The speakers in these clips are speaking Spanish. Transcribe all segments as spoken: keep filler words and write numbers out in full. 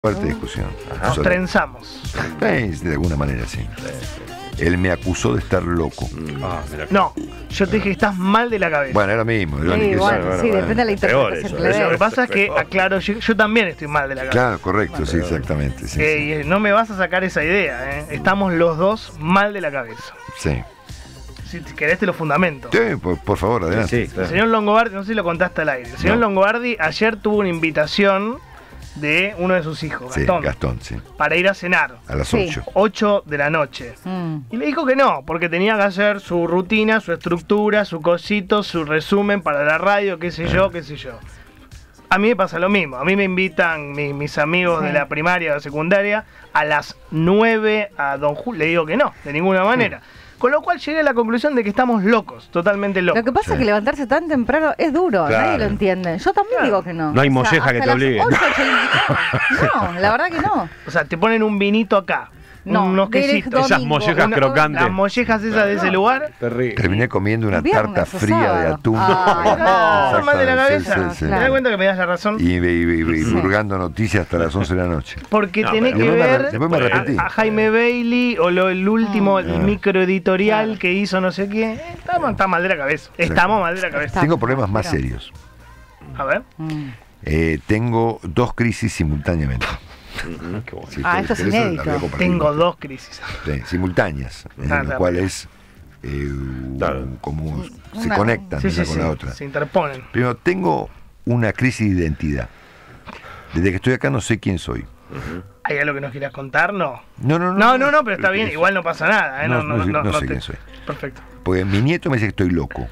Fuerte discusión. Nos Solo- trenzamos. Eh, de alguna manera, sí. Él me acusó de estar loco. Ah, mira. No, yo te dije que estás mal de la cabeza. Bueno, era lo mismo. Sí, Johnny, qué sé yo. bueno, bueno, sí, bueno. depende de la Peor interpretación eso, que le eso Lo que des. pasa es que, Peor. aclaro, yo, yo también estoy mal de la cabeza. Claro, correcto, sí, exactamente. Sí, Eh, sí. y, eh, no me vas a sacar esa idea, ¿eh? Estamos los dos mal de la cabeza. Sí. Si si querés te lo fundamento. Sí, por, por favor, adelante. Sí, El claro. señor Longobardi, no sé si lo contaste al aire. El señor No. Longobardi ayer tuvo una invitación de uno de sus hijos, Sí, Gastón, Gastón, sí. para ir a cenar. A las Sí. ocho. ocho de la noche. Mm. Y le dijo que no, porque tenía que hacer su rutina, su estructura, su cosito, su resumen para la radio, qué sé yo, qué sé yo. A mí me pasa lo mismo. A mí me invitan mi- mis amigos Sí. de la primaria o la secundaria a las nueve a Don Julio. Le digo que no, de ninguna manera. Con lo cual llegué a la conclusión de que estamos locos, totalmente locos. Lo que pasa Sí. es que levantarse tan temprano es duro, Claro. nadie lo entiende. Yo también Claro. digo que no. No hay O sea, molleja que hasta te las obligue. ocho, ocho y- No, la verdad que no. O sea, te ponen un vinito acá, No, unos directo quesitos. Esas domingo. mollejas Una- crocantes. Las mollejas esas de ese lugar. Terrible. Terminé comiendo una Viernes tarta o fría de sábado. atún. Ah, Estás mal de la Exactamente, cabeza. sí, sí, sí. ¿Te Claro. das cuenta que me das la razón? Y, y, y- y Sí. hurgando noticias hasta las once de la noche. Porque No, tenés pero que después me ver re- después me arrepentí. a, a Jaime Bailey o lo, el último Ah. el microeditorial Claro. que hizo no sé quién. Eh, Estamos, está mal de la cabeza. Estamos mal de la cabeza. Está. Tengo problemas más Pero- serios. A ver. Mm. Eh, tengo dos crisis simultáneamente. Qué bueno. Si Ah, ustedes esto es querés, la inédito. voy a compartir. Tengo dos crisis. Sí, simultáneas, en Ah, las claro. cuales eh, Claro. como se Una- conectan Sí, una sí, con sí. la otra. Se interponen. Primero, tengo una crisis de identidad. Desde que estoy acá no sé quién soy. ¿Hay algo que nos quieras contar? No. No, no, no. No, no, no, pero está bien. eso- Igual no pasa nada. ¿eh? No, no sé- no sé quién soy. Perfecto. Porque mi nieto me dice que estoy loco.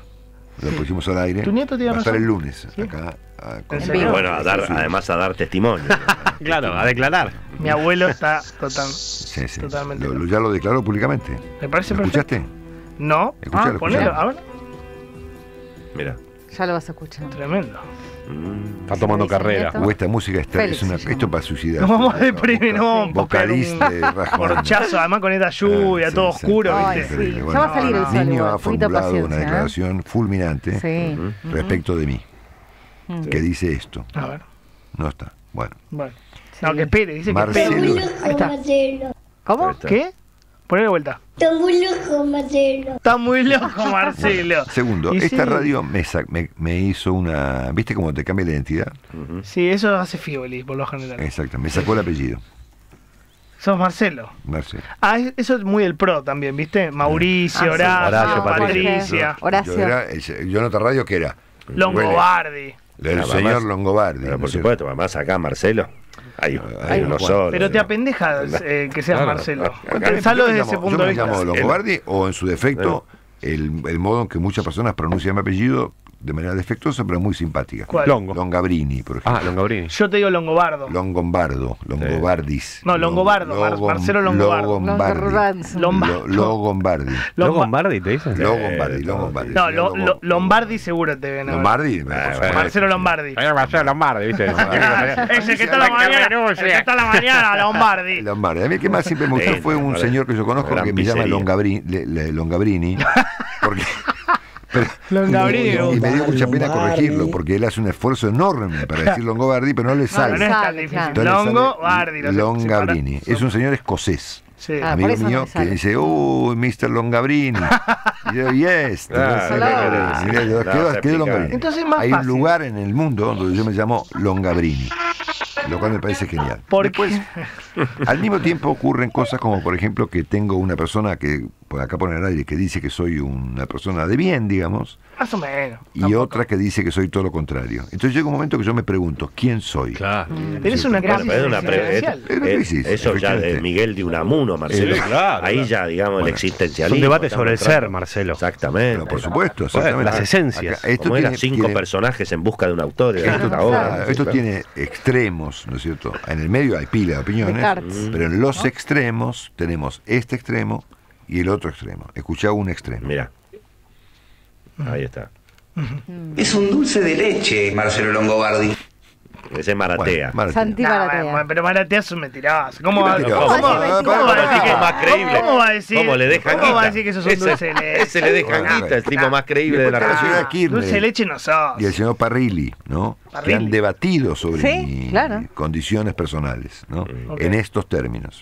Lo pusimos al aire. Tu nieto tiene Va a estar razón. el lunes Sí. acá. a- con- ¿En serio? vivo. Bueno, a dar, Sí. además a dar testimonio. Claro, a declarar. Mi abuelo está total, Sí, sí. totalmente. Lo- lo- ya lo declaró públicamente. Me parece ¿Lo perfecto. escuchaste? No. Escuchalo, Ah, ponelo. escuchalo. A ver. Mira. Ya lo vas a escuchar. Tremendo. Mm. Está tomando Sí, sí, carrera. nieto. O esta música está, Félix es una, se llama. esto para suicidar. Nos vamos a deprimir, no vamos a pegar un Vocalista de Rajón. corchazo, además con esta lluvia, Ah, sí, todo sí. oscuro, Ay, ¿viste? sí. Increíble. Ya va a salir el No, sol Niño igual. ha Un poquito de formulado una paciencia, ¿eh? declaración fulminante Sí. respecto de mí, Mm. que dice esto. A ver. No está. Bueno. Bueno. Sí. No, que espere, dice que Marcelo. espere. Ahí está. Marcelo. ¿Cómo? Ahí está. ¿Qué? Poné de vuelta. Está muy loco, Marcelo. Está muy loco, Marcelo. Segundo, Y esta sí. radio me, sa- me, me hizo una... ¿Viste cómo te cambia la identidad? Ujú. Sí, eso hace Fioli, por lo general. Exacto, me sacó el apellido. Sos Marcelo. Marcelo. Ah, es- eso es muy del pro también, ¿viste? Mauricio, Ah, sí. Horacio, Horacio, Patricia, Jorge. Horacio. Yo, era, el- yo en otra radio que era Longobardi. el Ah, señor además- Longobardi. Pero ¿no por es cierto? supuesto, además acá Marcelo. Hay, hay Hay uno unos solo. Pero te ¿no? apendeja eh, que seas Claro. Marcelo. Acá- Pensalo Yo me desde llamo- ese punto yo de me vista. llamo Longobardi o en su defecto el, el modo en que muchas personas pronuncian mi apellido de manera defectuosa pero muy simpática. ¿Cuál? Longo. Longabrini, por ejemplo. Ah, Longabrini. Yo te digo Longobardo. Longombardo, Longobardis. No, Longobardo, Mar- Logom- Marcelo Longobardo. Logombardi. Longobardi. Lombardo. Lo- Logombardi. ¿Lo Lomba- Lombardi te dicen? Logombardi, Sí, Logombardi. No, Sí, lo- Logo- lo- Lombardi seguro te ven. a ver. Lombardi. por Ah, supuesto. bueno. Marcelo Lombardi. Ahí Marcelo Lombardi, ¿viste? Ese que está a la mañana, el que está a la mañana, Lombardi. Lombardi. A mí el que más siempre me gustó Sí, fue un vale. señor que yo conozco Gran que me llama pizzería. Longabrini, le- le- Longabrini porque pero- Longabrini. y, y me dio mucha pena corregirlo porque él hace un esfuerzo enorme para decir Longobardi pero no le No, no sale. es tan Sale, difícil. claro. Entonces le Longo, sale Bardi. lo sé, Longabrini. separa- Es un señor escocés. Sí. Ah, Amigo por eso no mío me que sale. dice, oh, mister Longabrini. Y yo, yes. Ah, Entonces, claro. mira, yo, No, quedó- se quedó pica. Longabrini. Entonces es más Hay fácil. un lugar en el mundo donde yo me llamo Longabrini, lo cual me parece genial. ¿Por Después, qué? al mismo tiempo ocurren cosas como, por ejemplo, que tengo una persona que, por acá pone al aire, que dice que soy una persona de bien, digamos, Más o menos. y Tampoco. otra que dice que soy todo lo contrario. Entonces llega un momento que yo me pregunto, ¿quién soy? Claro. Pero es una Bueno, crisis pero es una pre- existencial. es- Es una es- crisis, eso ya efectivamente. de Miguel de Unamuno, Marcelo. Sí, claro, Ahí claro. ya, digamos, Bueno, el existencialismo. Es un debate sobre el estamos ser, entrando. Marcelo. Exactamente. Pero por supuesto, exactamente. las esencias. Acá, esto Como eran tiene- cinco tiene- personajes en busca de un autor. era Esto, una obra, claro, ¿no? esto Claro. tiene extremos, ¿no es cierto? En el medio hay pila de opiniones, Descartes. pero en los extremos tenemos este extremo y el otro extremo. Escuchá un extremo. Mira. Ahí está. Es un dulce de leche, Marcelo Longobardi. Ese es Maratea. Bueno, Maratea. Santi Nah, Maratea. bueno, pero Maratea es un mentiroso. ¿Cómo va, Mentiroso. ¿cómo, ¿Cómo va- va a cómo va a decir que tipo más creíble? ¿Cómo va a decir? ¿Cómo le dejan ¿Cómo va a guita? decir que eso es un Ese- dulce de leche? Ese le dejan Bueno, guita, el tipo nah. más creíble de la Después está la radio. señora Kirchner Dulce de leche no sos. y el señor Parrilli, ¿no? Que Parrilli. han debatido sobre Sí, mis claro. condiciones personales, ¿no? Ok. En estos términos.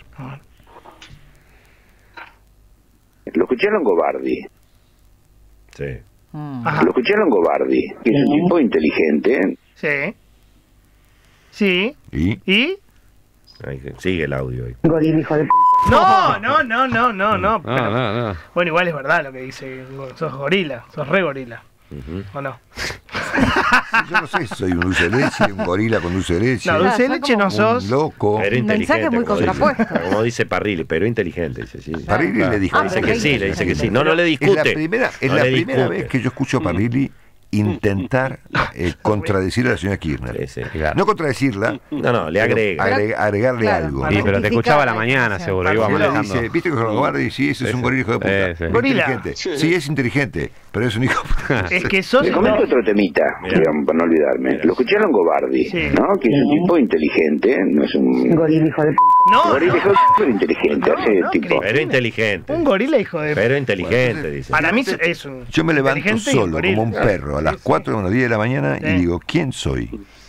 Lo escuché a Longobardi. Sí. Mm. Ajá. Lo escuché a Longobardi, que es un tipo inteligente. Sí. Sí. Y ¿Y? Ahí, sigue el audio ahí. No, no, no, no, no, no. No, pero- no, no. Bueno, igual es verdad lo que dice. Sos gorila, sos re gorila. ¿O no? yo no sé si soy un dulce de leche, un gorila con dulce de leche, No, dulce de sos leche como no sos. un loco. Pero Un mensaje inteligente. muy como dice- contrapuesto. Como dice Parrilli, pero inteligente. Dice, sí. Parrilli le dijo. Ah, Dice pero que re sí, le dice que sí. inteligente. No, no le Es discute. la primera, es No la le primera discute. vez que yo escucho a Parrilli intentar eh, contradecir a la señora Kirchner. Sí, sí. Claro. No contradecirla, No, no, le agrega. agreg- agregarle Claro, algo. para Sí, pero te rectificar escuchaba a la la mañana, explicación. seguro. Iba Él le manejando. dice, ¿viste que Longobardi? Sí, ese es un gorila hijo de puta. Eh, sí. Es Gorila. inteligente. Sí, es inteligente, pero es un hijo de puta. Es que sos. Le comento otro temita, Mirá. digamos, para no olvidarme. Mirá. Lo escuché a Longobardi, Sí. ¿no? Que es un tipo inteligente, no es un... Gorila, hijo de No, Gorila, hijo no. de pero inteligente, No, hace no, tipo... Pero inteligente. Un gorila, hijo de. Pero inteligente, dice. Para mí es un. Yo me levanto inteligente y un solo, gorila. como un perro, a las cuatro o las diez de la mañana Sí. y digo, ¿quién soy?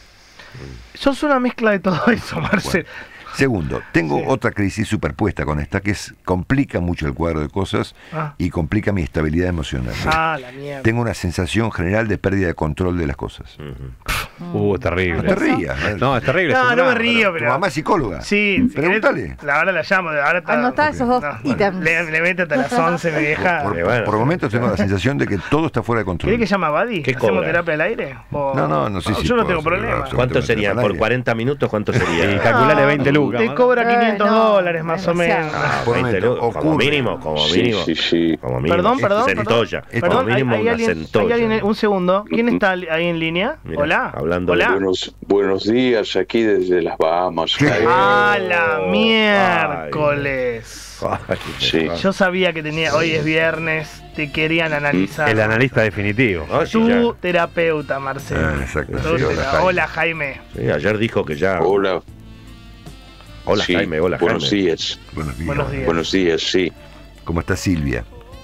Sos una mezcla de todo eso, Marcelo. Segundo, tengo Sí. otra crisis superpuesta con esta que es, complica mucho el cuadro de cosas Ah. y complica mi estabilidad emocional. Ah, la mierda. Tengo una sensación general de pérdida de control de las cosas. Uh, terrible. No te rías. ¿eh? No, es terrible. No, es un no me drama. río, Tu pero. mamá es psicóloga. Sí, si Pregúntale. querés, la ahora la llamo. Ahora está, Anotá esos dos no, ítems. Le, le meto hasta las once, mi vieja. Por, Eh, bueno. por momentos tengo la sensación de que todo está fuera de control. ¿Querés que llame a Buddy? ¿Qué ¿Hacemos cobra? terapia al aire? O- No, no, no sé si Yo no puedo tengo hacerlo, problema. no, ¿Cuánto Te serían? metes al ¿Por aire. cuarenta minutos cuánto Sí, sería? calculale No, veinte lucas. Te más. cobra Eh, quinientos no, dólares más o demasiado. menos. Ah, Por veinte momento, lucas, como ocurre. mínimo, como Sí, mínimo. sí, sí. Como mínimo. Perdón, perdón, perdón. Centolla. Esto- Como Perdón, hay, mínimo hay una alguien, centolla. hay alguien, un segundo. ¿Quién está ahí en línea? Mira, Hola. hablando de- Hola. Buenos, buenos días aquí desde las Bahamas. ¿Qué? Ah, la Oh, miércoles. Ay, Sí. Yo sabía que tenía, hoy es viernes, te querían analizar. El analista definitivo. no, sí, Tu ya. terapeuta, Marcelo. Ah, exacto. Tu Sí, hola, tera- Jaime. hola, Jaime. Sí, ayer dijo que ya. Hola. Hola, Sí, Jaime, hola, buenos Jaime. días. Buenos días. Buenos días. Buenos días, sí. ¿Cómo está Silvia?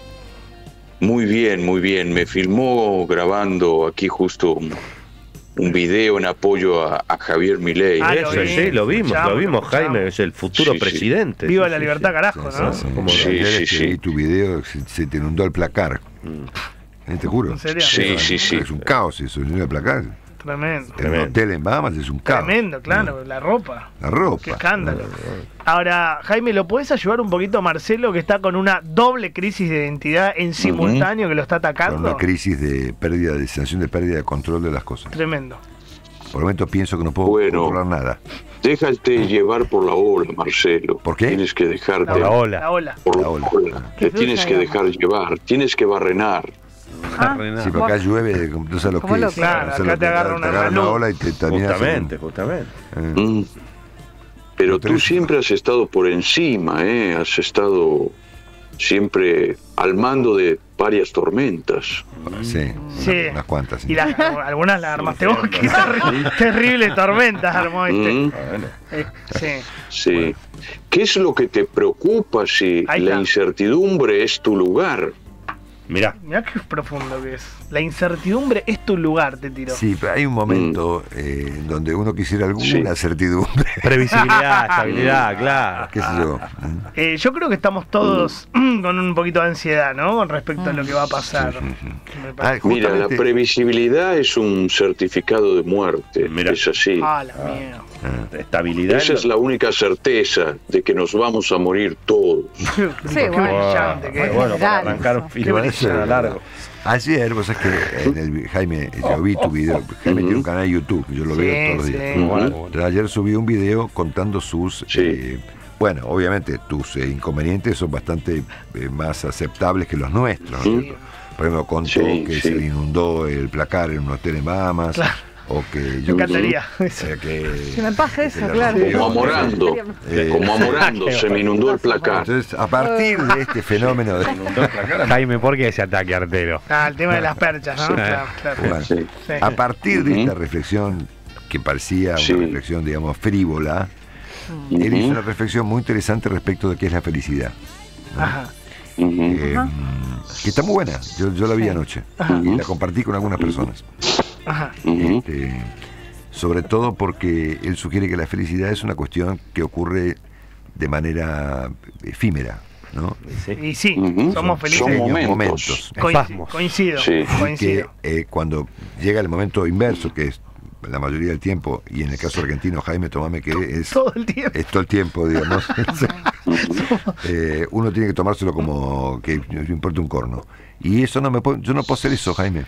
Muy bien, muy bien. Me filmó grabando aquí justo un, un video en apoyo a, a Javier Milei. Ah, Eso, lo vi, sí, lo vimos, escuchamos, lo vimos, escuchamos. Jaime, es el futuro Sí, sí. presidente. Viva Sí, la sí, libertad, sí. carajo, ¿no? Sí, Como Sí, ayer sí, es que sí. vi tu video, se, se te inundó el placar. Eh, Te juro. ¿En serio? Sí, sí, sí. Es un caos eso, el placar. Tremendo. En un Tremendo. hotel en Bahamas es un caos. Tremendo, claro, la ropa. La ropa. Qué escándalo. Ahora, Jaime, ¿lo puedes ayudar un poquito a Marcelo, que está con una doble crisis de identidad en simultáneo, que lo está Con una atacando? crisis de pérdida, de sensación de pérdida de control de las cosas. Tremendo. Por el momento pienso que no puedo Bueno. controlar nada. Déjate llevar por la ola, Marcelo. ¿Por qué? Tienes que dejarte La ola. La ola. por La la ola. ola. Que Te tienes fluya, que digamos. dejar llevar. Tienes que barrenar. Ah, Sí, pero acá llueve, no sé lo Como que loco. es. Claro, no sé acá lo te que- agarra una agarra luz. ola y te terminas Justamente, en- justamente. eh. Mm. Pero No tú tenés- siempre has estado por encima, ¿eh? Has estado siempre al mando de varias tormentas. Sí, Sí. unas, unas cuantas. sí. Y las, algunas las armaste vos, qué terri- terrible tormenta armó este. Mm. Eh, sí. Sí. ¿Qué es lo que te preocupa si Ahí la está. incertidumbre es tu lugar? Mirá, Mirá qué profundo que es. La incertidumbre es tu lugar, te tiró. Sí, pero hay un momento eh, en donde uno quisiera alguna Sí. certidumbre. Previsibilidad, estabilidad, claro. ¿Qué sé yo? Eh, yo creo que estamos todos con un poquito de ansiedad, ¿no? Con respecto a lo que va a pasar. Sí, sí, sí. Me Ah, parece. Mira, la justamente- previsibilidad es un certificado de muerte. Mira. Es así. Ah, la mierda. estabilidad. Esa es la única certeza de que nos vamos a morir todos. Qué, Sí, qué bueno. brillante que es. Bueno, para General, arrancar un eso. film Qué bueno, largo. Ayer, vos sabés que en el, Jaime, yo vi tu video. Jaime tiene un canal de YouTube, yo lo Sí, veo todos los sí. días. Ujú. Entonces, ayer subí un video contando sus. Sí. eh, bueno, obviamente tus eh, inconvenientes son bastante eh, más aceptables que los nuestros. ¿no es Sí. cierto? Por ejemplo, contó Sí, que sí. se le inundó el placar en un hotel en Bahamas. Claro. O que Me yo encantaría. o sea, que, Que me pase que eso, se le claro. rompió. Como amorando, Eh, como amorando, se me inundó el placar. Entonces, a partir de este fenómeno de Jaime, ¿por qué ese ataque artero? Ah, el tema de las perchas, ¿no? Sí. Claro, claro. Bueno, Sí. Sí. a partir de Ujú. esta reflexión que parecía Sí. una reflexión, digamos, frívola, él hizo una reflexión muy interesante respecto de qué es la felicidad. ¿no? Ajá. Ujú. Eh, que está muy buena, yo, yo la vi anoche y la compartí con algunas personas. Ajá. Ujú. Este, sobre todo porque él sugiere que la felicidad es una cuestión que ocurre de manera efímera, ¿no? Sí. Y sí, Ujú. somos felices. Son Pequeños momentos. Coinci- Espasmos. coincido, Sí. Que coincido. eh, cuando llega el momento inverso, que es la mayoría del tiempo, y en el caso argentino, Jaime, tomame que es, Todo el tiempo. es todo el tiempo, digamos, eh, uno tiene que tomárselo como que no importa un corno. Y eso no me puedo, yo no puedo hacer eso, Jaime.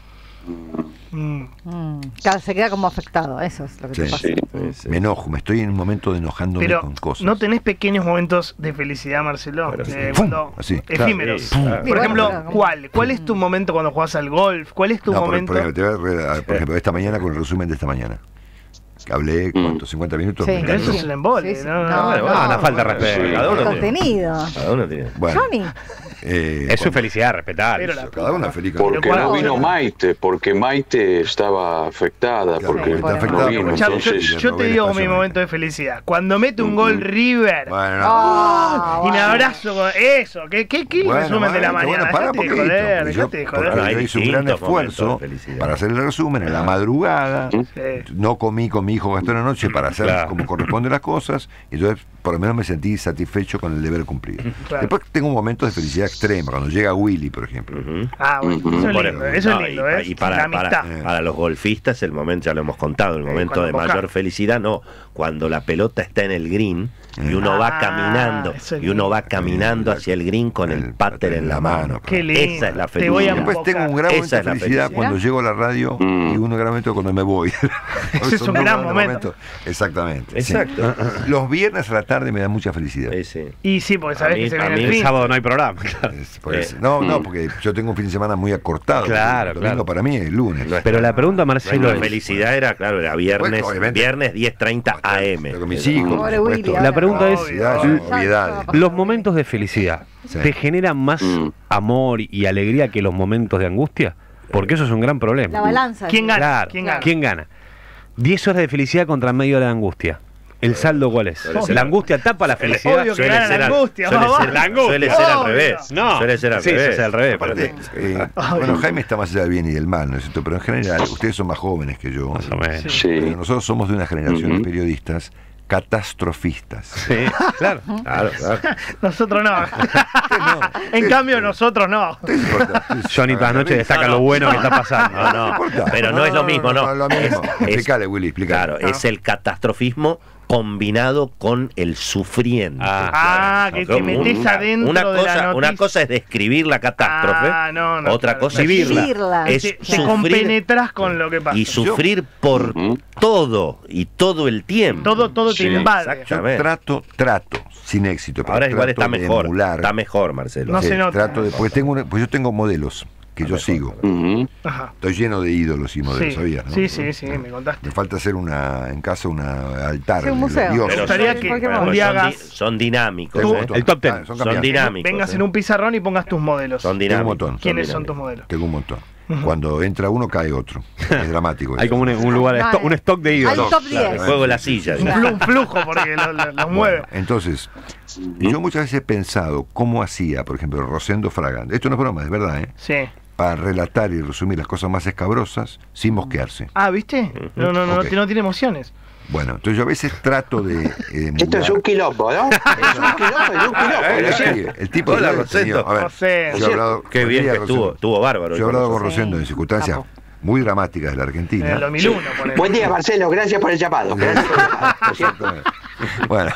Mm. Mm, claro, se queda como afectado, eso es lo que te Sí. pasa. Sí. Me enojo, me estoy en un momento de enojándome Pero, con cosas. ¿no tenés pequeños momentos de felicidad, Marcelo? Pero sí. Eh, ¡Pum! cuando- Así. efímeros. Sí, claro. Por Sí, ejemplo, bueno, pero- ¿cuál? ¿Cuál es tu momento cuando jugás al golf? ¿Cuál es tu No, por, momento? por ejemplo, te voy a re- por ejemplo, esta mañana con el resumen de esta mañana. Que hablé, ¿cuántos? cincuenta minutos. Sí. me Pero eso encantó. es un embole, Sí, sí. ¿no? No, Bueno, bueno, una falta de respeto. Sí. Cada uno tiene. Contenido. Cada uno tiene. Bueno, Johnny. eh, Es su cuando- felicidad, respetar. Pero la- cada uno es feliz con Porque lo Pero no cuando- vino Maite, porque Maite estaba afectada, Claro, porque está no afectada vino, por- Escuchame, yo, entonces... yo te Novela digo mi espacial. momento de felicidad. Cuando mete un gol River Bueno, no. Ah, y me bueno. abrazo con eso. ¿Qué, qué, qué Bueno, resumen de la bueno, mañana? bueno, pará Dejate de poquito, joder, porque yo- dejate de porque joder. Bueno, hay yo hice un gran distintos momentos esfuerzo de felicidad. para hacer el resumen en la madrugada. Sí. No comí con mi hijo Gastón anoche para hacer Claro. como corresponde las cosas, y entonces por lo menos me sentí satisfecho con el deber cumplido. Claro. Después tengo momentos de felicidad extrema, cuando llega Willy, por ejemplo. Ujú. Ah, bueno, Ujú. eso es Por lindo, ejemplo, eso no, es lindo, y, pa- ¿eh? y para, la amistad. para, para los golfistas el momento, ya lo hemos contado, el Sí, momento cuando de mojás. mayor felicidad, no, cuando la pelota está en el green y uno Ah, va caminando, eso es y uno va lindo. caminando El- hacia el green con el, el pater en la mano. Qué lindo. Esa es la Te voy a felicidad. Después tengo un gran Esa momento de es la felicidad felicidad. cuando llego a la radio Mm. y un gran momento cuando me voy. Ese es Son un dos gran grandes momento. momentos. Exactamente. sí. Exacto. Los viernes a la tarde me da mucha felicidad. Sí, sí. Y sí, porque A sabés mí- que se a viene mí el El fin. sábado no hay programa. Claro. Es por eso. Eh, No, no, mm. porque yo tengo un fin de semana muy acortado. Claro, El domingo claro. para mí es el lunes. No es- Pero la pregunta, Marcelo, Nuestra es, felicidad era, claro, era viernes, Bueno, obviamente. viernes diez treinta A M. Con mis hijos, por Pobre supuesto. Willy, la pregunta es, Felicidad, Obvio, son obvio. obviedades. los momentos de felicidad, Sí. ¿te generan más Mm. amor y alegría que los momentos de angustia? Porque eso es un gran problema. La balanza. ¿Quién gana? Claro. ¿Quién gana? ¿Quién gana? diez horas de felicidad contra media hora de angustia. ¿El saldo cuál es? Suele ser- La angustia tapa la felicidad. Obvio que gana la al- angustia, suele va, ser- va. La angustia. suele ser al Obvio. revés. No, Suele ser al sí, revés. es al revés. Aparte, eh, Ay, bueno, no. Jaime está más allá del bien y del mal, ¿no es cierto? Pero en general, ustedes son más jóvenes que yo. Más o menos. Sí. Sí. Pero nosotros somos de una generación de Ujú. periodistas catastrofistas. Sí, claro. Claro, claro. Nosotros no. no. En cambio, nosotros no. ¿Qué importa? Johnny todas las noches destaca No, no. lo bueno que está pasando. No, no, importa. pero no es lo mismo, no. lo mismo. Es- es- Explícale, Willy, explícale. Claro, es el catastrofismo combinado con el sufriente. Ah, Ah, que te Un- metes una- adentro una de la cosa, noticia. una cosa es describir la catástrofe, Ah, no, no, otra claro. cosa es Vivirla. Vivirla. es te, te sufrir compenetras con lo que pasa. y sufrir por Ujú. todo y todo el tiempo. Todo, todo Sí, te invade. exacto. Yo Exactamente. trato, trato, sin éxito. pero Ahora igual trato está de mejor, emular. está mejor, Marcelo. No Sí, se nota. trato de, porque tengo una- pues yo tengo modelos que yo sigo. Ujú. Ajá. Estoy lleno de ídolos y modelos, Sí, ¿sabías? ¿no? sí, sí, sí, me contaste. Me falta hacer una en casa una altar. Sí, un de los museo. dioses. Me gustaría sí, que cualquier un modo. día son, di- hagas, son dinámicos. Tengo un ¿eh? montón. El top ten. Ah, son Son cambiantes. dinámicos. vengas ¿eh? en un pizarrón y pongas tus modelos. Son Tengo un dinámicos. montón. ¿Quiénes son son tus dinámicos. modelos? Tengo un montón. Cuando entra uno, cae otro. Es dramático. Hay eso. como un, un lugar, No, esto- eh. un stock de Hay ídolos. top Claro, el diez. juego de la silla. Un, flu- un flujo porque lo- lo- los mueve. Bueno, entonces, yo muchas veces he pensado cómo hacía, por ejemplo, Rosendo Fragán. Esto no es broma, es verdad, ¿eh? Sí. Para relatar y resumir las cosas más escabrosas sin mosquearse. Ah, ¿viste? No, no, no, Ok. no, no tiene emociones. Bueno, entonces yo a veces trato de. eh, Esto es emular- un quilombo, ¿no? Es un quilombo, es un quilombo. lo Sí, siento. el tipo Hola, de Rosendo. a ver, Rosendo. yo he hablado, Qué bien María que estuvo, Rosendo. estuvo bárbaro. Yo he hablado con Sí. Rosendo en circunstancias Capo. muy dramáticas de la En Argentina. el dos mil uno, ponele. Buen día, Marcelo. Gracias por el llamado. Gracias por el llamado. Lo siento. Exactamente. Bueno,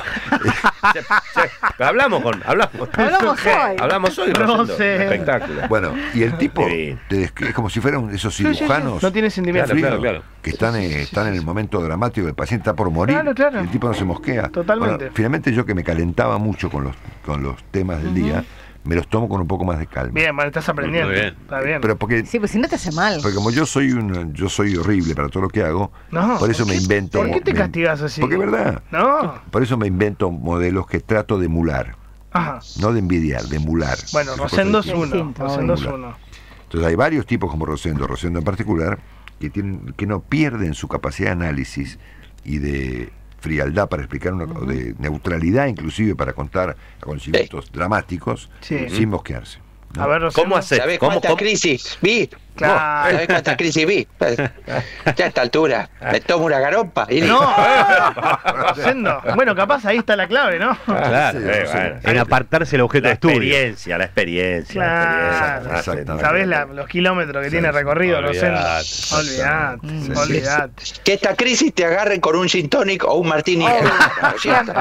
Se- se- hablamos con, hablamos, Hablamos hoy. hablamos hoy, No Rosendo. sé. Espectáculo. bueno, y el tipo Sí. te descri- es como si fueran esos Sí, sí, sí. cirujanos No tiene sentimiento. Claro, fríos, claro. que están, eh, están en el momento dramático, el paciente está por morir Claro, claro. y el tipo no se mosquea. Totalmente. Bueno, finalmente yo que me calentaba mucho con los, con los temas del día, me los tomo con un poco más de calma. Bien, bueno, estás aprendiendo. Muy bien. Está bien. Pero porque, Sí, pues si no te hace mal. porque como yo soy un, yo soy horrible para todo lo que hago, No, por eso ¿por me qué- invento. ¿Por qué te me- castigas así? Porque es verdad. No. Por eso me invento modelos que trato de emular, Ajá. no de envidiar, de emular. Bueno, Esas Rosendo cosas es distintas. uno. Distinto, Rosendo es obvio. uno. Entonces hay varios tipos como Rosendo, Rosendo en particular, que tienen, que no pierden su capacidad de análisis y de frialdad para explicar una, o de neutralidad inclusive para contar acontecimientos sí. dramáticos sí. sin mosquearse. ¿No? A ver, Rosendo. ¿Cómo haces? ¿Sabés ¿Cómo, cuántas cómo? crisis vi? Claro. ¿Sabés cuántas crisis vi? Ya a esta altura me tomo una garompa y No, Rosendo. Bueno, capaz ahí está la clave, ¿no? Claro, Sí, eh, sí. bueno, en apartarse el objeto La de estudio. experiencia, la experiencia. Claro. La experiencia. Exactamente. ¿Sabés la- los kilómetros que Sí, tiene sí. recorrido, Rosendo? Olvidate. Olvidate, Sí, sí. olvidate. que esta crisis te agarren con un gin tonic o un martini. Siempre.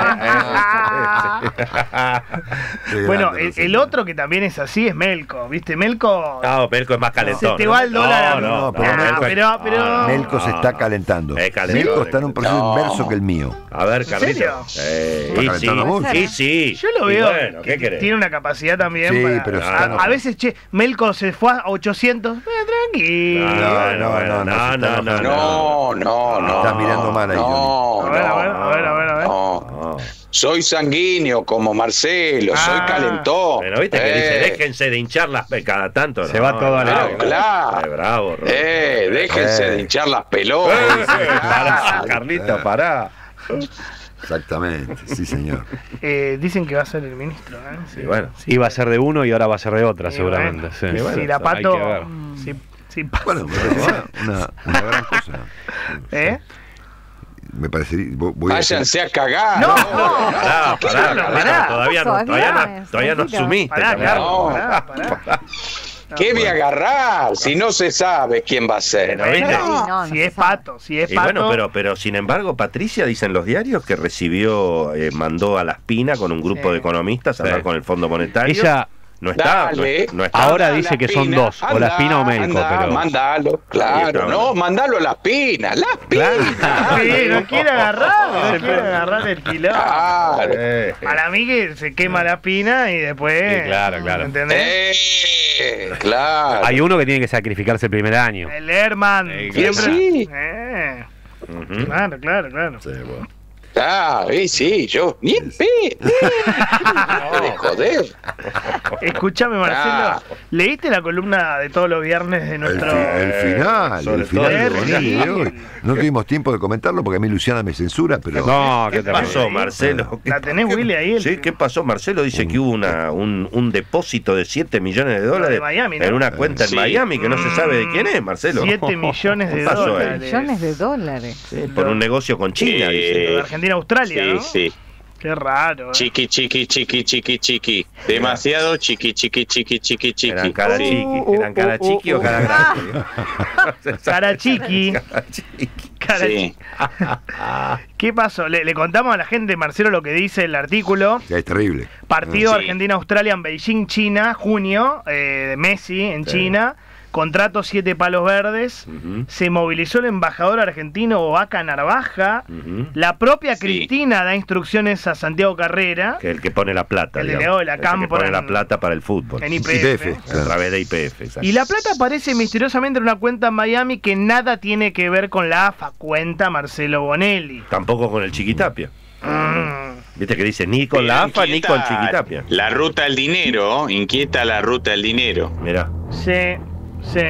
Qué Bueno, grande, el, Rosendo. el otro que también es así es Melco, ¿viste? Melco No, Melco es más calentón. se te va el dólar. a- No, no, No, pero Ah, Melco- pero, pero- Melco se no, está no. calentando. Es calentón. Melco está en un proceso No. inverso que el mío. A ver, Carlito. serio? Eh, Está y sí, calentando mucho. y sí. Yo lo Y veo bueno, que ¿qué querés? tiene una capacidad también Sí, para- pero a, está- a veces, che, Melco se fue a ochocientos. Eh, tranquilo. No, No, no, no, no, no, se está no, no, No, no, no. Estás mirando mal ahí, No, A ver, a ver, no, a ver, a ver, a ver. no. No. Soy sanguíneo como Marcelo, soy Ah. calentón. Bueno, viste que Eh, dice, déjense de hinchar las pe- cada tanto. Se No, va todo al bravo, agua. Claro. Eh, bravo, Ro. Eh, déjense Eh. de hinchar las pelotas. Eh, pará, Carlito, pará. Exactamente, sí señor. Eh, dicen que va a ser el ministro. ¿eh? Sí, bueno. Iba a ser de uno y ahora va a ser de otra, Y seguramente. bueno, sí. y bueno, si la eso hay pato. que ver. Si, si pato. Bueno, me parece una, una gran cosa. ¿Eh? Me parecería. vo- Voy a hacer- Váyanse a cagar. No, no. Pará, pará, no, Carlito, pará. todavía no, Eso, todavía no, es todavía no tranquilo. asumiste. Pará, todavía. Carlos, No. pará, pará. No, ¿Qué voy a agarrar si no se sabe quién va a ser? Bueno, ¿viste? Bueno, Sí, no, no si se es sabe. pato, si es Y pato. bueno, pero, pero sin embargo, Patricia, dicen los diarios, que recibió, eh, mandó a la Espina con un grupo Sí. de economistas a hablar Sí. con el Fondo Monetario. Ella no está, Dale. no, no está. Ahora Anda, dice que son Espina, dos, o la Espina o Melco, anda, pero- Mandalo, Ahí claro. está, No, bueno. mandalo a la Espina, la Espina. Sí, no quiere agarrar, no quiere agarrar el kilo. Claro. Eh, Para mí que se quema la espina y después. Sí, claro, claro. ¿Entendés? Eh, claro. Hay uno que tiene que sacrificarse el primer año. El Herman. Eh, siempre. sí. Eh, ujú. claro, claro, claro. Sí, bueno. Ah, sí, sí, yo. Ni en pe. De joder. Escúchame, Marcelo. Ah. ¿Leíste la columna de todos los viernes de El, nuestro. fi- el final, sobre el final de todo. Bonelli de hoy. No tuvimos tiempo de comentarlo porque a mí Luciana me censura, pero. No, ¿Qué qué terrible. pasó, Marcelo? ¿La tenés, Willy, ahí? El- Sí, ¿qué pasó? Marcelo dice que hubo una, un, un depósito de siete millones de dólares de Miami, ¿no? en una cuenta Sí. en Miami que no se sabe de quién es, Marcelo. siete millones de ¿Qué pasó ahí? dólares. Millones de dólares. Sí, por un negocio con China, Eh, dice. Lo de Argentina-Australia, Sí, ¿no? sí. Qué raro. ¿eh? Chiqui, chiqui, chiqui, chiqui, chiqui. Demasiado chiqui, chiqui, chiqui, chiqui, chiqui. ¿Eran cara Sí. chiqui? ¿Eran cara chiqui o cara grande? Cara chiqui. Cara chiqui. Cara Sí. chiqui. ¿Qué pasó? Le, le contamos a la gente, Marcelo, lo que dice el artículo. Ya es terrible. Partido Sí. Argentina-Australia en Beijing, China, junio, eh, de Messi en Sí. China. Contrato siete palos verdes. Ujú, Se movilizó el embajador argentino Ovaca Narvaja. ujú. La propia Sí. Cristina da instrucciones a Santiago Carrera Que el que pone la plata. El digamos. delegado de la El que Cámpora pone la en- plata para el fútbol. en Y I P P F. F. A través de I P F, exacto. Y la plata aparece misteriosamente en una cuenta en Miami que nada tiene que ver con la A F A, cuenta Marcelo Bonelli. Tampoco con el Chiquitapia. Mm. Viste que dice ni con la A F A ni Inquieta con Chiquitapia. La ruta del dinero, inquieta la ruta del dinero. Mirá. Sí, sí.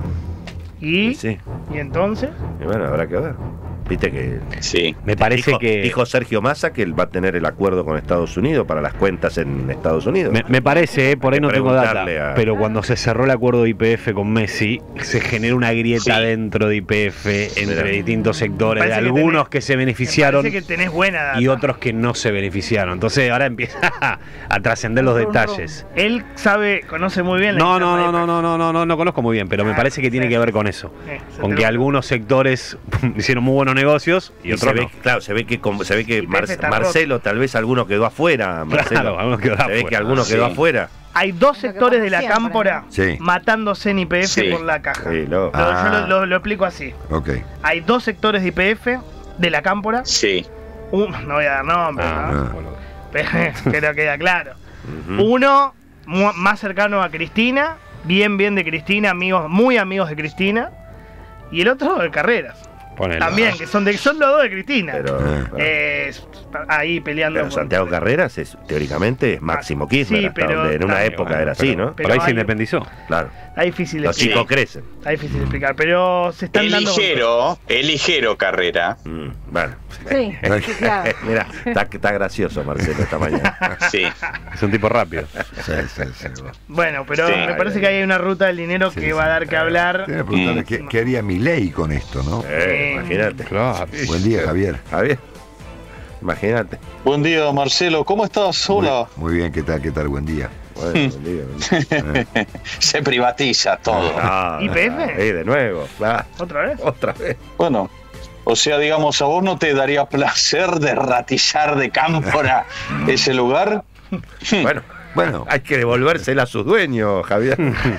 ¿Y? Sí, sí. ¿Y entonces? Y bueno, habrá que ver. Viste que Sí. Me parece dijo, que. dijo Sergio Massa que él va a tener el acuerdo con Estados Unidos para las cuentas en Estados Unidos. Me, me parece, eh, por Hay ahí que no tengo data, preguntarle a- pero cuando se cerró el acuerdo de I P F con Messi, se generó una grieta Sí. dentro de I P F entre Mirá. distintos sectores, de Parece que algunos tenés- que se Me beneficiaron parece que tenés buena data. y otros que no se beneficiaron. Entonces ahora empieza a, a trascender los Rum, rum. detalles. Él sabe, conoce muy bien la No, no, interna no, de no, no, no, no, no, no conozco muy bien, pero me Ah, parece que tiene sí. que ver con eso. Eh, se Con te que lo- algunos sectores hicieron muy buenos negocios y, Y se otros ve, no. claro, se ve que como- se ve que Y Pepe Mar- está Marcelo, tal vez alguno quedó afuera, Marcelo. Claro, algunos quedó se ve afuera. que alguno Sí. quedó afuera. Hay dos que sectores pasa de la siempre, cámpora ¿no? Sí. matándose en I P F Sí. por la caja. Sí, lo- Lo- Ah. Yo lo, lo- lo explico así. Ok. Hay dos sectores de I P F de la cámpora. Sí. Un- no voy a dar nombres, Ah, ¿no? Ah. boludo. Pero pero queda claro. Ujú. Uno mu- más cercano a Cristina, bien, bien de Cristina, amigos, muy amigos de Cristina. Y el otro de Carreras. Ponele. También, que son, de, son los dos de Cristina. Pero, Ah. pero- Eh, ahí peleando. Pero por- Santiago Carreras es, teóricamente es Máximo Kirchner, sí, hasta pero- donde en una claro, época bueno, era así, pero- ¿no? Por ahí se hay- independizó. Claro. Está difícil de Los explicar. chicos crecen. Está difícil de explicar, pero se están El dando. ligero, el ligero Carrera. Mm, bueno. Sí, sí, claro. Mira, está, está gracioso Marcelo esta mañana. Sí. Es un tipo rápido. Sí, sí, sí. Bueno, pero Sí. me parece que hay una ruta del dinero Sí, que sí. va a dar que hablar. Tengo que preguntarle Mm. ¿qué, qué haría Milei con esto, ¿no? Eh, Sí. imagínate. Claro. Buen día, Javier. Javier, imagínate. Buen día, Marcelo. ¿Cómo estás? Hola. Muy, muy bien, ¿qué tal? ¿Qué tal? Buen día. Bueno, buen día, buen día. Se privatiza todo. Ah, ¿Y P F? eh, de nuevo, claro. ¿Otra vez? Otra vez. Bueno, o sea, digamos, ¿a vos no te daría placer derratizar de Cámpora ese lugar? Bueno, Bueno, hay que devolvérsela a sus dueños, Javier.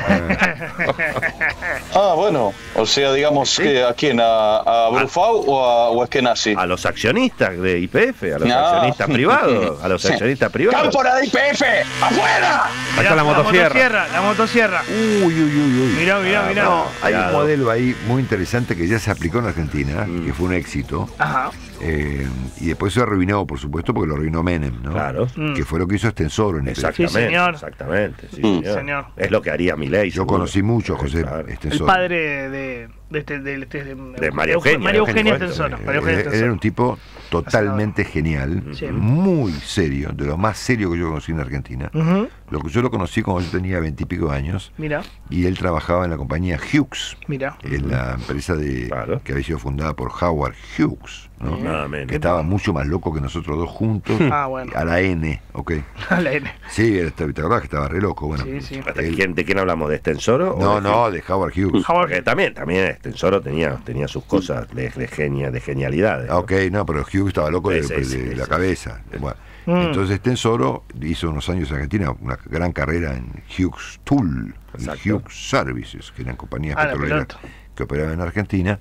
Ah, bueno. O sea, digamos, que ¿a quién? ¿A, a Brufau o a, o a Eskenazi? A los accionistas de Y P F, a los No. accionistas privados, a los accionistas privados. ¡Cámpora de I P F! ¡Afuera! Ahí está la motosierra. La motosierra. uy, uy, uy, uy. Mirá, mirá, Ah, mirá. No, hay un Cuidado. modelo ahí muy interesante que ya se aplicó en Argentina, Mm. que fue un éxito, Ajá. eh, y después se arruinó, por supuesto, porque lo arruinó Menem, ¿no? Claro. Mm. Que fue lo que hizo Extensoro en el Exactamente, Sí, señor. exactamente. Sí, Mm. señor. Señor. Es lo que haría Milei. Yo seguro. conocí mucho a José Claro. El Extensoro. padre de, de, este, de, este- de, De María Eugenia. María Eugenia Eugenia Extensoro. Eh, María Eugenia él, él era Extensoro. un tipo totalmente genial, Sí. muy serio, de lo más serio que yo conocí en Argentina. Ujú. Lo que yo lo conocí cuando yo tenía veintipico años Mira, y él trabajaba en la compañía Hughes, mira. en la empresa de Claro. que había sido fundada por Howard Hughes, ¿no? Nada menos. Que estaba mucho más loco que nosotros dos juntos, Ah, bueno. a la N, ¿ok? A la N. Sí, era- ¿te acordás que estaba re loco? Bueno, Sí, sí. ¿Hasta él- quién- ¿De quién hablamos? ¿De Extensoro? o no, de no, de Howard Hughes. Howard- Porque también, también Extensoro tenía, tenía sus cosas de, de, genia, de genialidades. ¿no? Ah, ok, no, pero Hughes estaba loco de, Sí, de- sí, de sí, la sí. cabeza. Bueno, Mm. entonces Tensoro hizo unos años en Argentina una gran carrera en Hughes Tool y Exacto. Hughes Services, que eran compañías Ah, la petroleras pelota. que operaban en Argentina.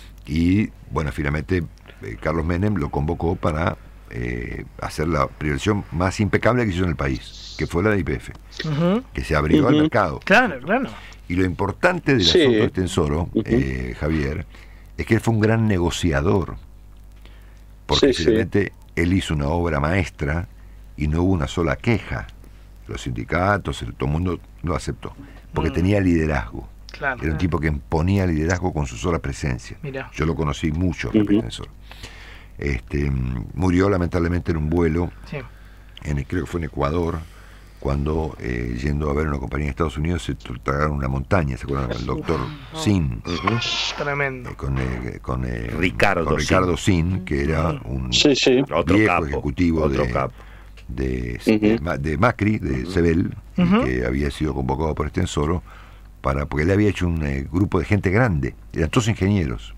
Y bueno, finalmente eh, Carlos Menem lo convocó para eh, hacer la privatización más impecable que hizo en el país, que fue la de Y P F, Ujú. que se abrió al Ujú. mercado. Claro, claro. Y lo importante del Sí. asunto de Tensoro, Ujú. eh, Javier, es que él fue un gran negociador. Porque Sí, sí. finalmente él hizo una obra maestra y no hubo una sola queja. Los sindicatos, el- todo el mundo lo aceptó. Porque Mm. tenía liderazgo. Claro. Era un tipo que imponía liderazgo con su sola presencia. Mira. Yo lo conocí mucho, Ujú. Pepe Tensoro. Este, mm, murió lamentablemente en un vuelo, Sí. en, creo que fue en Ecuador, cuando eh, yendo a ver una compañía de Estados Unidos se tragaron una montaña, ¿se acuerdan? El doctor Sin, Tremendo. eh, con, eh, con, eh, Ricardo con Ricardo Sin, que era un Sí, sí. Otro viejo capo. ejecutivo Otro de, capo. de, Ujú. de Ma- de Macri, de Sebel, y Ujú. que había sido convocado por Extensoro, para, porque él había hecho un eh, grupo de gente grande, eran todos ingenieros,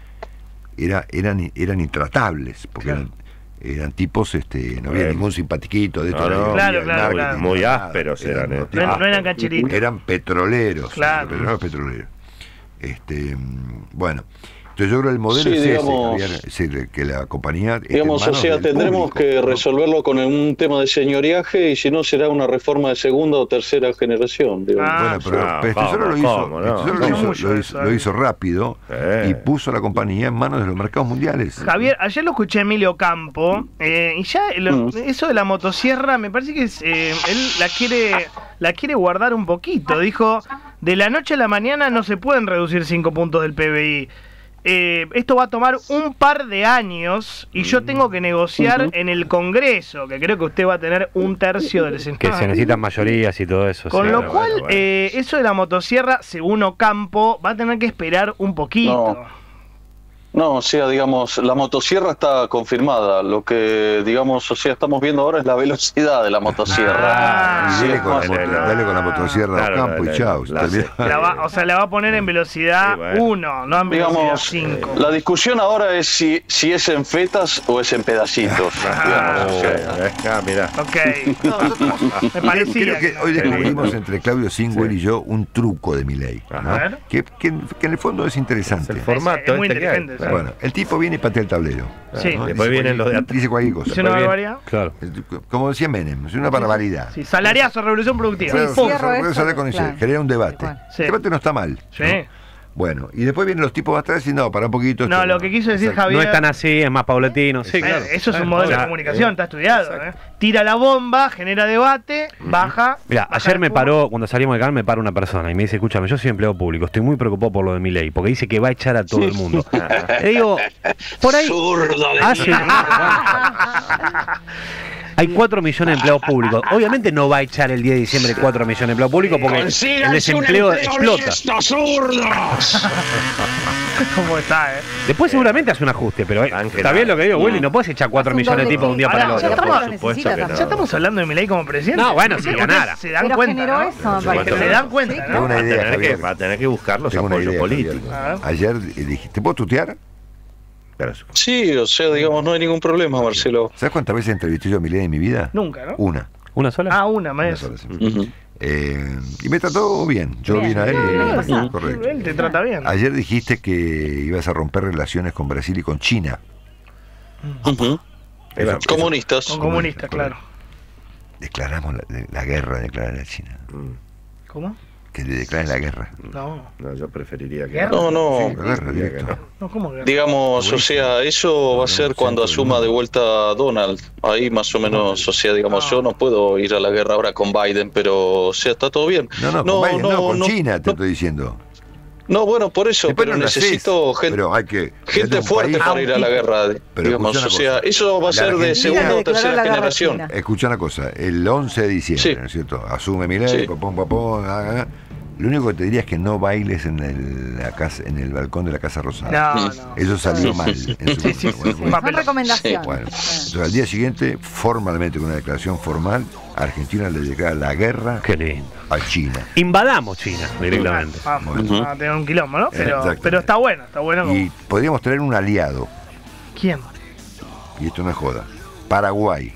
Era, eran, eran intratables, porque Claro. eran, eran tipos, este, no había Bueno. ningún simpatiquito de No, esto, no. había Claro, el claro, marketing, claro. Muy nada, ásperos eran, eh. unos No, tipos- no eran cancheritos. eran petroleros, Claro. pero no petroleros. Este, mm, bueno, entonces yo creo que el modelo Sí, es digamos- ese, Javier, es decir, que la compañía esté en Digamos, o manos sea, del tendremos público, que ¿no? resolverlo con un tema de señoriaje y si no será una reforma de segunda o tercera generación. digamos. Ah, Bueno, pero, Ah, pero Extensoro ¿cómo, lo hizo, cómo, no? Extensoro lo Hizo hizo, mucho lo eso, hizo- lo eh. hizo rápido Eh. y puso a la compañía en manos de los mercados mundiales. Javier, ayer lo escuché a Emilio Campo eh, y ya lo- Mm. eso de la motosierra me parece que es, eh, él la quiere la quiere guardar un poquito. Dijo, de la noche a la mañana no se pueden reducir cinco puntos del P B I. Eh, esto va a tomar un par de años y yo tengo que negociar Ujú. en el Congreso, que creo que usted va a tener un tercio del Que Senado. se necesitan mayorías y todo eso. Con sí. lo Bueno, cual, bueno, bueno. eh, eso de la motosierra, según Ocampo, va a tener que esperar un poquito. No. No, o sea, digamos, la motosierra está confirmada. Lo que, digamos, o sea, estamos viendo ahora es la velocidad de la motosierra. Ah, Y Sí, dale es con, la, más- moto- dale con la motosierra Claro, al campo la- y chao. la- termina- La va- o sea, la va a poner en velocidad Sí, bueno. uno, no en velocidad digamos, cinco. la discusión ahora es si, si es en fetas o es en pedacitos. digamos, o sea. Eh, ah, mirá. Ok. Me parecía. Creo que que- hoy descubrimos entre Claudio Singwell y yo un truco de mi ley, Ajá. que, que, que en el fondo es interesante. Es el formato es muy este que hay. inteligente, sí. Bueno, el tipo viene y patea el tablero. Sí. ¿no? Después Dice vienen los de cualquier- atrás. Dice cualquier cosa. ¿Es una bien. barbaridad? Claro. Como decía Menem, es una barbaridad. Sí, salariazo, revolución productiva. Puedo- Sí, puedo- cierro puedo esto, salir con eso, claro. genera un debate. Igual. Sí. El debate no está mal. Sí. ¿no? Bueno, y después vienen los tipos atrás y no, para un poquito. No, esto lo que quiso decir Javier. No es tan así, es más paulatino. Sí, Eh, claro. Eso es un Eh, modelo o sea, de comunicación, eh, está estudiado. ¿eh? Tira la bomba, genera debate, baja. Mira, baja ayer el me espuma. paró, cuando salimos de acá, me paró una persona y me dice, escúchame, yo soy empleado público, estoy muy preocupado por lo de mi ley, porque dice que va a echar a todo el mundo. Le digo, por ahí hace... Hay cuatro millones de empleados públicos. Obviamente no va a echar el diez de diciembre cuatro millones de empleados públicos porque el desempleo explota. ¿Cómo está, eh? Después seguramente hace un ajuste, pero eh, está bien lo que digo, Willy, no puedes echar cuatro millones de tipos de un día para el Ahora, otro. ya estamos, Por supuesto que no. ya estamos hablando de Milei como presidente. No, bueno, si Ustedes ganara. Se dan Pero cuenta, generó ¿no? eso, me Sí, parece. Se dan cuenta, Tengo ¿no? una Va a idea, tener que, Javier. va a tener que buscar los Tengo una apoyos idea, políticos. Javier. Ah. Ayer eh, dije, ¿te puedo tutear? Pero- Sí, o sea, digamos, no hay ningún problema, Marcelo. ¿Sabes cuántas veces entrevisté yo a Milei en mi vida? Nunca, ¿no? Una. ¿Una sola? Ah, una, Una más. sola, sí. Ujú. Eh, y me trató bien. Yo Bien. bien a él. y- Bien, bien. correcto. Él te trata bien. Ayer dijiste que ibas a romper relaciones con Brasil y con China. Ujú. Eso- eso- Comunistas. Con comunistas, claro. Declaramos la, la guerra, declarar a China. ¿Cómo? Que le declaren la guerra. No. No, yo preferiría que ¿Guerra? No, no. Sí, la guerra, directo. No, ¿cómo que? Digamos, o sea, eso va a ser cuando asuma de vuelta Donald. Ahí más o menos, o sea, digamos, yo no puedo ir a la guerra ahora con Biden, pero, o sea, está todo bien. No, no, con Biden, no, con China te estoy diciendo. No, bueno, por eso, Después pero no lo haces, necesito gente, pero hay que gente un fuerte país- para ir a la guerra, Pero digamos, escucha o una sea, cosa. eso va a La ser de Argentina segunda o declaró tercera la guerra a generación. China. Escucha una cosa, el once de diciembre, Sí. ¿no es cierto? Asume Milei, Sí. popón, popón, ah, ah. Lo único que te diría es que no bailes en el, la casa, en el balcón de la Casa Rosada. No, Mm. no. Eso salió mal. En su Sí, sí, sí, bueno, sí. bueno. Son recomendaciones. Bueno, entonces al día siguiente, formalmente, con una declaración formal, Argentina le declara la guerra Qué lindo. a China. Invadamos China directamente. Vamos, Bueno. vamos a tener un quilombo, ¿no? Pero, Exactamente. pero está bueno, está bueno. Como... Y podríamos tener un aliado, ¿Quién? y esto no es joda, Paraguay.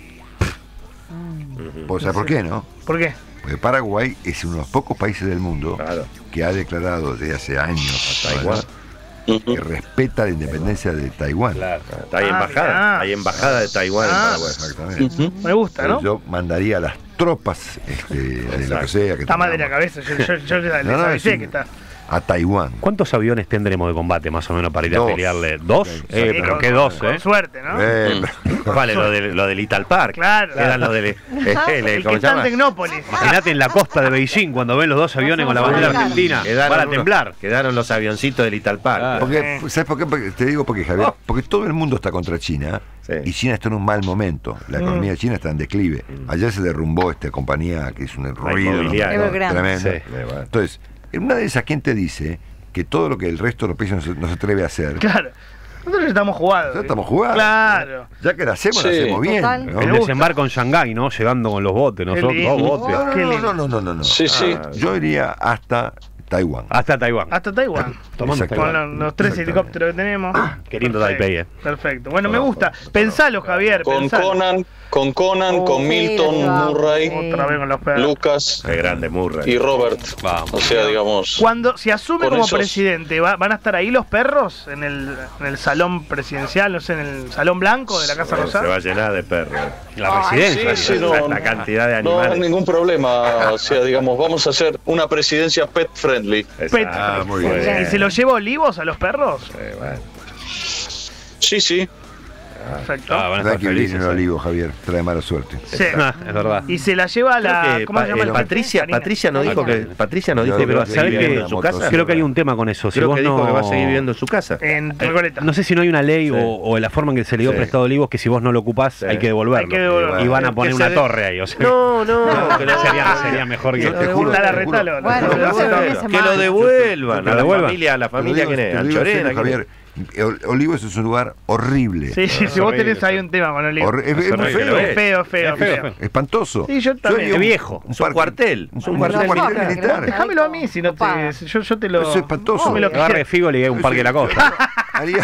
¿Vos sabés por qué, no? ¿Por qué? Porque Paraguay es uno de los pocos países del mundo Claro. que ha declarado desde hace años a Taiwán Ujú. que respeta la independencia de Taiwán. Claro. Hay Ah, embajada. mirá. Hay embajada de Taiwán en Ah. Paraguay. Exactamente. Ujú. Me gusta, ¿no? Yo mandaría las tropas este, de lo que sea que Está mal de la tengamos cabeza. Yo, yo, yo les No, no, avisé es que un- está. a Taiwán. ¿Cuántos aviones tendremos de combate más o menos para ir a Dos. pelearle? ¿Dos? Sí, Eh, Sí, pero con- qué dos, con ¿eh? suerte, ¿no? Eh, Vale, lo, de, lo del Ital Park. Claro. Era lo del. eh, El que ¿Cómo se está en llama? Tecnópolis. Imagínate en la costa de Beijing cuando ven los dos aviones con la bandera argentina. Quedaron Van a unos- temblar. Quedaron los avioncitos del Ital Park. Ah. porque, ¿sabes por qué? Porque- te digo porque, Javier, porque todo el mundo está contra China Sí. y China está en un mal momento. La economía china está en declive. Ayer se derrumbó esta compañía que es un ruido ¿no? inmobiliaria. Evergrande. tremendo. Sí. Eh, bueno. Entonces, en una de esas, ¿quién te dice que todo lo que el resto de los países no se, no se atreve a hacer? Claro. Nosotros estamos jugados. Ya estamos jugando. Claro. Ya que la hacemos, la Sí. hacemos bien. Total. ¿no? El Me gusta. desembarco en Shanghái, ¿no? Llegando con los botes, Qué nosotros lindo. dos botes. No, Qué no, lindo. no, no, no, no, no. Sí, sí. Ah, yo iría hasta Taiwán. Hasta Taiwán. Hasta Taiwán. Tomando Exacto. Con Taiwán. los, los tres Exactamente. helicópteros que tenemos. Qué lindo Perfecto. Taipei, eh. Perfecto. Bueno, me gusta. Pensalo, Javier. Con pensalo. Conan, con Conan, Oh, con sí, Milton, lo amo. Murray, Sí. Otra vez con los perros. Lucas Qué grande Murray. y Robert. Vamos. O sea, digamos. Cuando se asume Con como esos- presidente, ¿va- ¿van a estar ahí los perros en el, en el salón presidencial, no sé, en el salón blanco de la Casa Se Rosada? va a llenar de perros. La presidencia. Sí, sí, no, La cantidad de no hay animales. ningún problema. O sea, digamos, vamos a hacer una presidencia pet friendly. Exacto. Ah, muy bien. ¿Y se los lleva Olivos a los perros? Eh, bueno. Sí, sí. Perfecto. Ah, van a ¿Verdad estar que vivir en felices. el eh. olivo, Javier? Trae mala suerte. Sí. Ah, es verdad. Y se la lleva a la. Creo que ¿Cómo pa- se llama eh, la Patricia, Karina. Patricia no dijo que Patricia no Yo dijo que creo va a que seguir vive viviendo en en su motocicleta. casa. Creo que hay un tema con eso. Si Creo vos que dijo no... que va a seguir viviendo en su casa. En Recoleta. No sé si no hay una ley Sí. o, o la forma en que se le dio Sí. prestado Olivos que si vos no lo ocupás Sí. hay que devolverlo. Hay que devolverlo. Y van a Que poner se una de- torre ahí. O sea, No, no, que lo- sería, sería mejor que... Yo te juro, Está la te juro. retalo. Bueno, Te pero juro, ese te fin de juro. que lo semana. devuelvan ¿Lo a la devuelvan? familia, a la Te lo familia digo- que te es, lo al digo en Chorena. serio, Javier. Ol- Olivos es un lugar horrible. Sí, sí, si vos horrible, tenés ahí sí. un tema con Olivos. Horri- es, es muy horrible, feo. lo Es feo, feo, Es feo, feo. feo. Espantoso. Sí, yo también. haría Es viejo. Un, Es un parque- cuartel. Es un Un cuartel, cuartel militar. Déjamelo a mí, si no te. Yo, yo te lo. Eso es espantoso. No me lo Agarre Figo y un parque de la costa. Haría-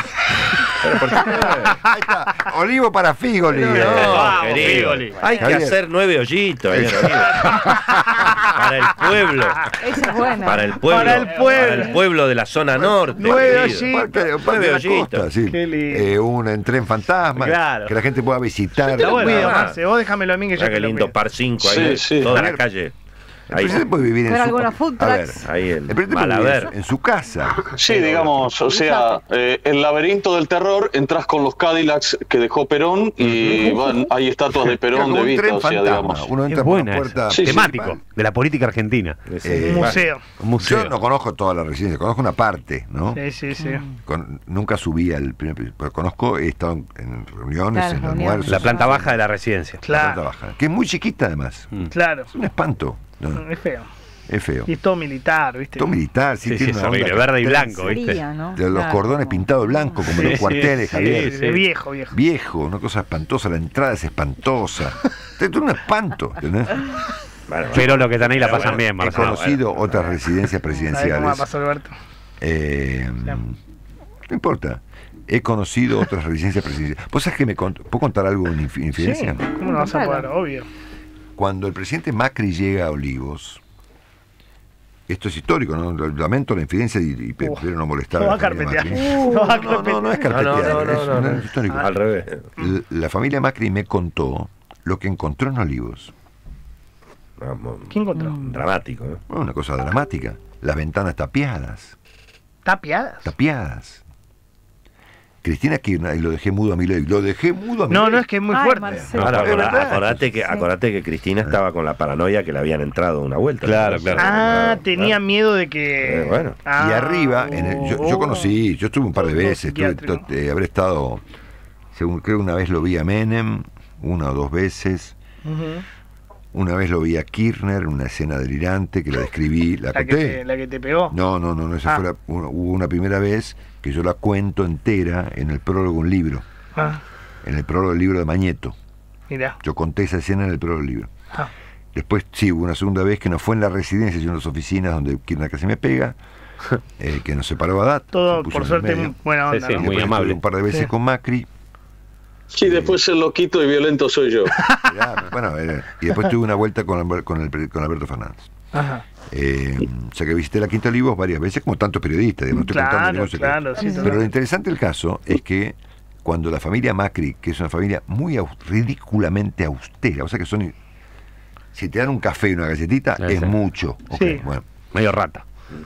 Ahí está. Olivo para Figoli. No, Vamos, querido. Figoli. Hay que Javier. hacer nueve hoyitos ahí en Olivo. Para el pueblo. Esa es buena. Para el pueblo. Para el pueblo. Para el pueblo de la zona norte. Nueve querido. hoyitos. Parque, parque Nueve de la hoyitos. costa, sí. Qué lindo. Eh, un en tren fantasma. Claro. Que la gente pueda visitar. Yo te lo bueno. cuido, Ah. Marce. Vos déjamelo a mí que yo Mira te qué lo lindo cuido. par cinco ahí. Sí, sí. Toda la Javier. calle. El presidente puede vivir en Pero su algunos food a ver, trucks. Ahí el el presidente puede vivir Malaber. en su- en su casa. Sí, digamos, o sea, eh, el laberinto del terror, entras con los Cadillacs que dejó Perón y bueno, hay estatuas de Perón Como de un vista, tren o sea, fantasma. digamos. Uno Es entra por buena la esa. puerta Sí, sí. Temático, principal. de la política argentina. Eh, Un museo. Un museo. Yo no conozco toda la residencia, conozco una parte, ¿no? Sí, sí, sí. Con- nunca subí al primer piso, pero conozco, he estado en, en reuniones, Claro, en reuniones. almuerzos. La planta baja de la residencia. La Claro, planta baja, que es muy chiquita además. Mm. claro. Es un espanto. ¿no? Es feo. Es feo. Y es todo militar, ¿viste? Todo militar, sí, Sí, sí, tiene es una horrible, onda verde y castrense, blanco, ¿viste? Fría, ¿no? de los Claro. cordones pintados blanco, como Sí, los cuarteles, sí, Javier. sí. Viejo, viejo. Viejo, una cosa espantosa, la entrada es espantosa. Es un espanto, ¿entendés? Bueno, Pero lo que están ahí la Pero pasan bueno, bien, He Marcelo. conocido otras residencias ¿Sabés cómo la presidenciales. pasó Alberto? Eh, no importa. He conocido otras residencias presidenciales. ¿Vos sabés que me cont- puedo contar algo en inf- Sí, infidencia? ¿cómo no vas a Claro. poder? Obvio. Cuando el presidente Macri llega a Olivos, esto es histórico, ¿no? Lamento la infidencia y, y Uf, prefiero no molestar no a va la a familia carpetear. Macri. No va a No, no, no, no es carpetear. carpetear, No, no, no, es, no, no, no. es histórico. Al revés. L- La familia Macri me contó lo que encontró en Olivos. Vamos, ¿Quién encontró? dramático, ¿no? Bueno, una cosa dramática. Las ventanas tapiadas, ¿Tapiadas? tapiadas. Cristina Kirchner, y lo dejé mudo a mi ley, lo dejé mudo a mi No, ley. no, es que es muy Ay, fuerte. Marcelo. Ahora, Es acorda- verdad. acordate, que, acordate que Cristina estaba con la paranoia que le habían entrado una vuelta. Claro, claro. Ah, tenía miedo de que... Eh, bueno. Ah, Y arriba, en el- yo, yo oh. conocí, yo estuve un par de Todo veces, estuve, psiquiátrico. to- eh, habré estado, según creo una vez lo vi a Menem, una o dos veces, Ujú. una vez lo vi a Kirchner, en una escena delirante que la describí, la La que, conté. te, la que te pegó. No, no, no, no, esa Ah. fue la- una- hubo una primera vez que yo la cuento entera en el prólogo de un libro, Ah, en el prólogo del libro de Mañeto. mirá. Yo conté esa escena en el prólogo del libro. Ah, Después sí, hubo una segunda vez que no fue en la residencia, sino en las oficinas donde Kirchner casi me pega, eh, que nos separó a Dat. todo, se puso por en el suerte, medio. buena Sí, onda, sí, ¿no? muy Después amable. estuve un par de veces Sí. con Macri. Sí, después el loquito y violento soy yo. Mirá, bueno, eh, y después tuve una vuelta con, Albert- con, el, pre- con Alberto Fernández. Ajá. Eh, o sea que visité la Quinta Olivos varias veces, como tantos periodistas. digamos, no estoy contando Claro, ningún secreto. claro, sí, Pero lo totalmente. interesante del caso es que cuando la familia Macri, que es una familia muy aus- ridículamente austera, o sea que son. Si te dan un café y una galletita, Sí, es sí. mucho. Ok, Sí. bueno. Medio rata.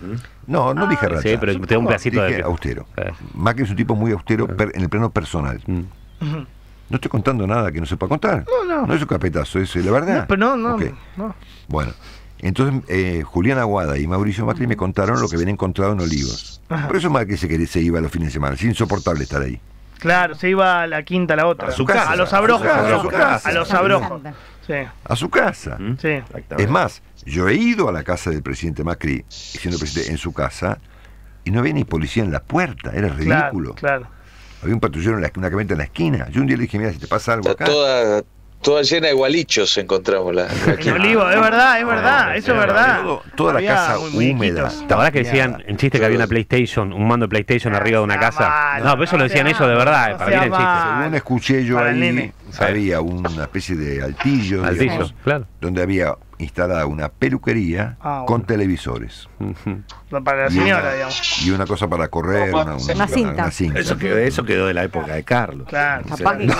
No, no dije rata. Sí, pero te da un pedacito dije de... austero. Eh. Macri es un tipo muy austero per- en el plano personal. Mm. Ujú. No estoy contando nada que no se pueda contar. No, no. No es un carpetazo, es eh, la verdad. No, pero no, no, Ok. no. Bueno, entonces eh, Julián Aguada y Mauricio Macri me contaron lo que habían encontrado en Olivos. Ajá. Por eso Macri se, quería- se iba los fines de semana. Es insoportable estar ahí. Claro, se iba a la quinta a la otra. A su casa. A los abrojos. A su casa, a a su casa. los abrojos. Sí, A su casa. ¿Mm? sí. Exactamente. Es más, yo he ido a la casa del presidente Macri, siendo presidente, en su casa, y no había ni policía en la puerta. Era ridículo. Claro, claro. Había un patrullero en la, una camioneta en la esquina. Yo un día le dije, mira, si te pasa algo Está acá. toda, toda llena de gualichos encontramos la, la En Olivo, es verdad, es verdad, Ah, eso es sí, verdad. Todo- toda la Había casa muy muñequitos. húmeda. La verdad que decían en chiste que había una PlayStation, un mando de PlayStation arriba de una sea casa. malo, No, pero eso lo no decían sea ellos de verdad, malo, para no mí era sea el chiste. malo. Según escuché yo Para el ahí, nene. Sí. había una especie de altillo, Al digamos, piso, claro. donde había instalada una peluquería Ah, con bueno. televisores. Ujú. Para la Y señora, una- digamos. Y una cosa para correr, una, una- Una cinta. Eso quedó, eso quedó de la época de Carlos. Claro. Capaz que...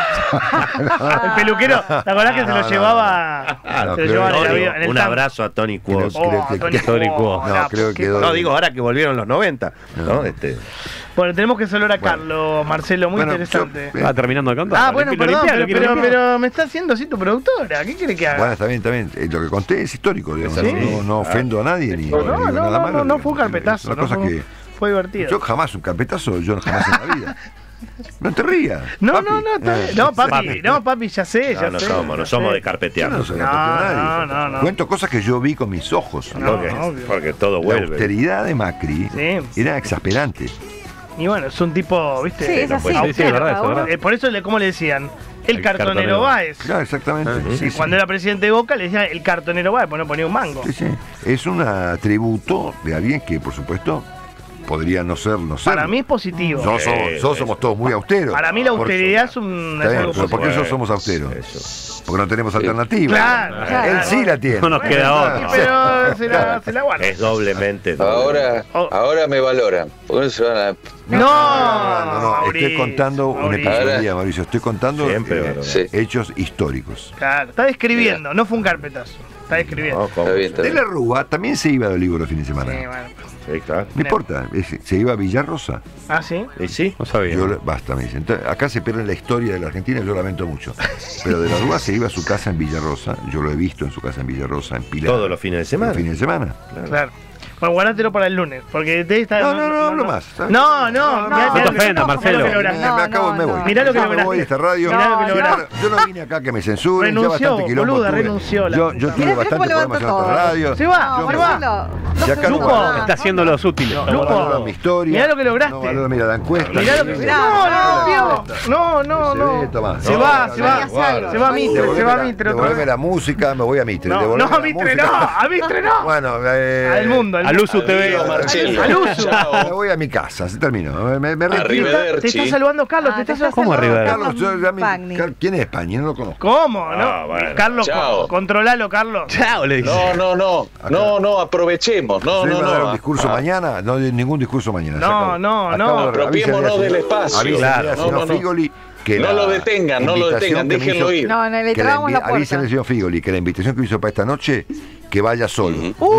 El peluquero, ¿te acordás que se No, lo no, llevaba? no, se lo creo llevaba en el que- avión, en el Un tanque? abrazo a Tony Quos. Creo- Oh, que- Tony Tony Quos, Quos. No, la- creo qué que quedó- No, digo, ahora que volvieron los noventa, ¿no? Este, Bueno, tenemos que saludar a Bueno. Carlos, Marcelo, muy Bueno, interesante. yo- Estaba terminando de contar. Ah, Lo bueno, limpi- lo perdón, limpiá, pero, lo quiero pero, limpiar. pero me está haciendo así tu productora. ¿Qué quiere que haga? Bueno, está bien, está bien. Eh, Lo que conté es histórico, digamos. Sí. No, no ofendo a nadie ni no, ni digo no, nada no, malo. no, no fue un digamos. carpetazo. Es una no cosa fue, que fue divertido. yo jamás un carpetazo, yo jamás en la vida. No te rías. no, papi. no, no, está Eh, bien. No, papi, Papi. no, papi, ya sé, ya no, no sé. somos, no ya somos sé. de Yo carpetear. no soy No, carpeteo a nadie. no, no, no. Cuento cosas que yo vi con mis ojos. No, Porque, obvio. porque todo La vuelve. austeridad de Macri Sí. era exasperante. Y bueno, es un tipo, ¿viste? Sí, es no así. puede- sí, sí, es verdad, eso es Cada verdad. uno- Eh, por eso, le, ¿cómo le decían? El, El cartonero, cartonero. Báez. Claro, exactamente. Ah, Sí, Y sí. cuando era presidente de Boca le decían el cartonero Báez, pues no ponía un mango. Sí, sí. Es un atributo de alguien que, por supuesto, podría no ser, no ser. Para mí es positivo. No somos, Sí, todos eso. somos todos muy austeros. Para mí la Por- austeridad es un Está es bien, algo pero ¿por qué positivo. nosotros somos austeros? Eso. Porque no tenemos alternativa. Claro, claro. Él sí la tiene. No nos queda Sí, otra. pero se la, se la guarda. Es doblemente. Ahora, Oh. ahora me valoran. Por eso van a- No, No, no, no, estoy Mauricio, contando un Mauricio. episodio día, Mauricio. Estoy contando Siempre, eh, Mauricio. Sí. hechos históricos. Claro, está describiendo, no fue un carpetazo. está describiendo. No, Está bien, está De bien. la Rúa también se iba de Olivos los fines de semana. Sí, bueno. Sí, claro. No importa, es- se iba a Villarrosa. Ah, sí. ¿Y sí? No sabía. Yo, basta, me dicen. Entonces, acá se pierde la historia de la Argentina, yo lamento mucho. Pero de la Rúa se iba a su casa en Villarrosa, yo lo he visto en su casa en Villarrosa, en Pilar. Todos los fines de semana. Los fines de semana. Claro. Bueno, guardátelo para el lunes, porque te está... No, no, no, hablo más. No, no, no, mirá- no mirá te lo que- ofendas, Marcelo. mirá lo que Me, lograste. me acabo, no, me no. voy. Mirá lo que Ya me lograste. voy de esta radio. Mirá lo que Yo lograste. no- Yo no vine acá a que me censuren. Renunció, ya bastante quilombo boluda, tuve. renunció la Yo, puta yo madre. tuve Mirá, mirá bastante cómo problemas en levanta otras todo. radios. Se va, No, Yo se me va. Marcelo, no Ya acá no Lupo. valoro- Está haciendo los útiles. no Lupo. valoro mi historia. Mirá lo que lograste. No valoro, mira, la encuesta. Mirá lo que... Mirá, No, no, no. tío. No, no, no. Sí, toma. Se No, va, no, se no, va. guarda. Se va a Mitre, se Devolveme va a la- Mitre otra devolveme vez. la música, me voy a Mitre. No, Devolveme no, la Mitre música. no. A Mitre no. Bueno, eh, Al mundo, al A mundo. Luzu T V. Adiós, Marcelo. Al uso. me Chao. voy a mi casa, se terminó. Me, me, me retiro. Arrivederci. Te está saludando Carlos, Ah, te te está está ¿Cómo saludando. arriba? Carlos, yo- ya mi- Pagni. Car- ¿quién es España? No lo conozco. ¿Cómo? ¿No? Ah, bueno. Carlos, Chao. con- controlalo, Carlos. Chao, le dice. No, no, no. No, no, aprovechemos. No, ¿Se no, iba a dar no. un discurso Ah, mañana? No, de ningún discurso mañana. se No, acabó. no, Acabo no. de- Apropiémonos avísenle al del señor- espacio. avísenle Claro. al No, señor no, no. Figoli que No la lo detengan, no lo invitación detengan, que me déjenlo hizo- ir. No, no, le que la trabamos invi- la puerta. Avísenle al señor Figoli que la invitación que hizo para esta noche, que vaya solo.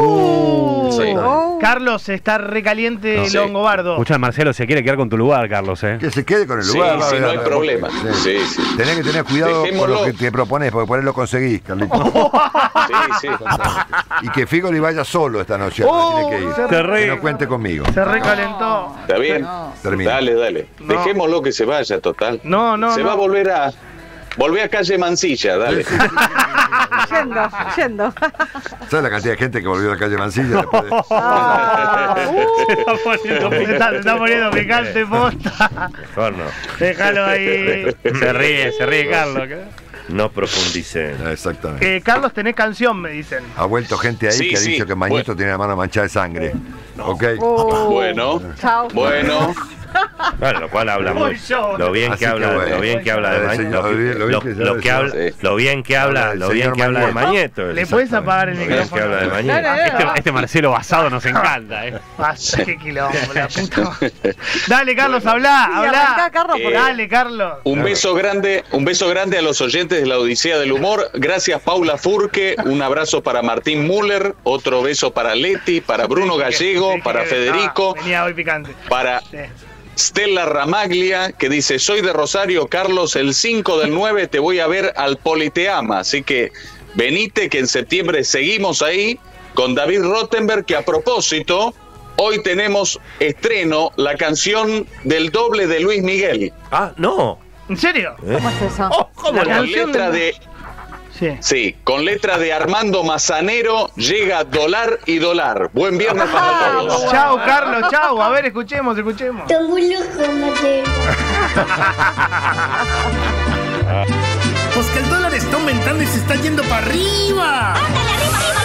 Uh, Sí. Oh. Carlos, está recaliente No, el sí. Longobardo. Escucha, Marcelo se quiere quedar con tu lugar, Carlos, ¿eh? Que se quede con el Sí, lugar. va, sí, va, no hay va, problema. sí. Sí, sí. Tenés que tener cuidado con Dejémoslo. lo que te propones, porque por ahí lo conseguís, Carlitos. Sí, sí. Y que Figoli vaya solo esta noche. Oh, no tiene que ir. se Te Que ríe. no cuente conmigo. Se recalentó. ¿Está bien? Termina. Dale, dale. No. Dejémoslo que se vaya, total. No, no, Se no. va a volver a... Volver a calle Mansilla, dale. Yendo, yendo. ¿Sabes la cantidad de gente que volvió a la calle Mansilla después de- Ah, Se está poniendo picante, se está poniendo picante, posta. Mejor no. Déjalo ahí. Se ríe, se ríe Carlos. No profundicen. Ah, Exactamente. Eh, Carlos, tenés canción, me dicen. Ha vuelto gente ahí Sí, que ha sí. dicho que Mañito Bueno. tiene la mano manchada de sangre. ¿Ok? oh. Bueno, Chao. bueno. Bueno, lo cual habla muy Voy yo. lo bien Así que que habla, bueno. lo bien que habla de El Mañeto, señor- lo, lo bien- lo bien lo- que lo que sabe, habla, sí. lo bien que habla, El lo bien señor que habla de Mañeto. Mañeto. ¿Le puedes apagar el Lo bien que micrófono? habla de No, Mañeto. no, no. Este, este Marcelo basado nos encanta, ¿eh? Ah, qué quilombo, la puta madre. Dale, Carlos, hablá, Sí, arrancá, hablá. Carlos, porque- Dale, Carlos. Un beso grande, un beso grande a los oyentes de la Odisea del Humor. Gracias, Paula Furque. Un abrazo para Martín Müller. Otro beso para Leti, para Bruno Gallego, Sí, que- para que- Federico, ah, venía hoy picante. para Sí. Stella Ramaglia, que dice: soy de Rosario, Carlos, el cinco del nueve te voy a ver al Politeama. Así que venite, que en septiembre seguimos ahí con David Rottenberg, que a propósito, hoy tenemos estreno, la canción del doble de Luis Miguel. Ah, no. ¿En serio? ¿Cómo es eso? Oh, ¿cómo La Con no? canción letra de- de... Sí. Sí, con letra de Armando Mazanero, llega Dólar y Dólar. Buen viernes para todos. Chao, Carlos, chao. A ver, escuchemos, escuchemos. Tengo un lujo, Mateo. Pues que el dólar está aumentando y se está yendo para arriba. ¡Ándale, arriba, arriba!